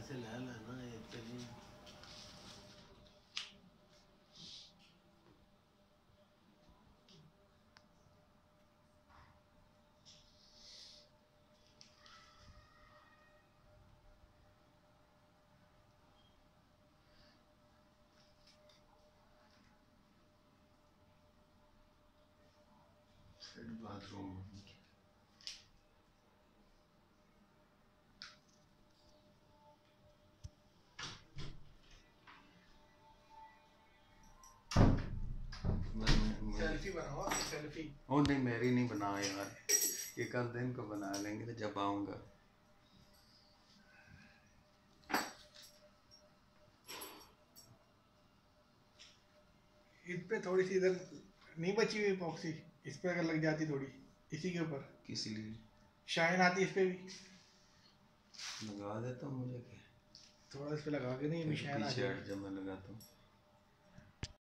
ऐसे ले लेना एक पे नहीं। बाथरूम सेल्फी बनाओ, सेल्फी। ओ नहीं, मेरी नहीं बना यार, एक आध दिन को बना लेंगे तो जब आऊंगा। इस पे थोड़ी सी इधर नहीं बची हुई इपॉक्सी, इस पे अगर लग जाती थोड़ी इसी के ऊपर, किस लिए शाइन आती इस पे भी। लगा देता हूँ, मुझे क्या, थोड़ा इस पे लगा के नहीं, तेरे शाइन आ पीछे जाएगी। हट जा, मैं लगाता हूँ।